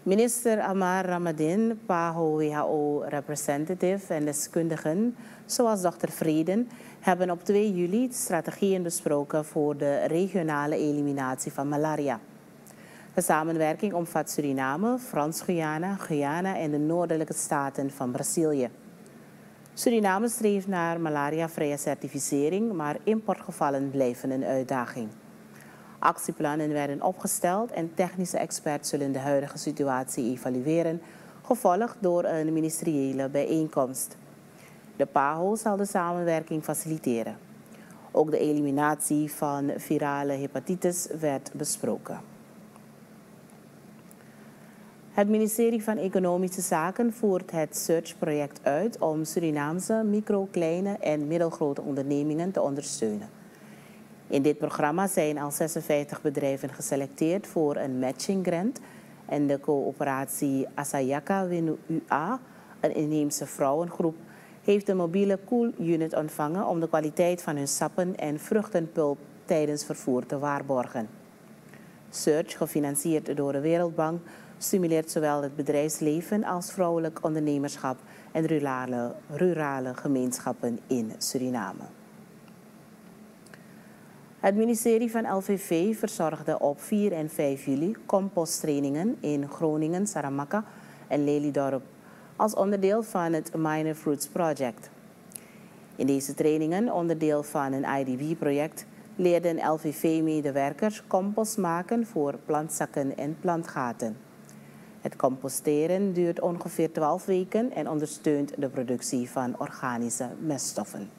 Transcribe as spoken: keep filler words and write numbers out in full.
Minister Amar Ramadin, PAHO, W H O-representative en deskundigen, zoals dokter Vreden, hebben op twee juli strategieën besproken voor de regionale eliminatie van malaria. De samenwerking omvat Suriname, Frans-Guyana, Guyana en de noordelijke staten van Brazilië. Suriname streeft naar malariavrije certificering, maar importgevallen blijven een uitdaging. Actieplannen werden opgesteld en technische experts zullen de huidige situatie evalueren, gevolgd door een ministeriële bijeenkomst. De PAHO zal de samenwerking faciliteren. Ook de eliminatie van virale hepatitis werd besproken. Het ministerie van Economische Zaken voert het SEARCH-project uit om Surinaamse micro-, kleine en middelgrote ondernemingen te ondersteunen. In dit programma zijn al zesenvijftig bedrijven geselecteerd voor een matching grant en de coöperatie Asayaka Winu U A, een inheemse vrouwengroep, heeft een mobiele koelunit ontvangen om de kwaliteit van hun sappen en vruchtenpulp tijdens vervoer te waarborgen. SEARCH, gefinancierd door de Wereldbank, stimuleert zowel het bedrijfsleven als vrouwelijk ondernemerschap en rurale, rurale gemeenschappen in Suriname. Het ministerie van L V V verzorgde op vier en vijf juli composttrainingen in Groningen, Saramacca en Lelydorp als onderdeel van het Minor Fruits Project. In deze trainingen, onderdeel van een I D B-project, leerden L V V-medewerkers compost maken voor plantzakken en plantgaten. Het composteren duurt ongeveer twaalf weken en ondersteunt de productie van organische meststoffen.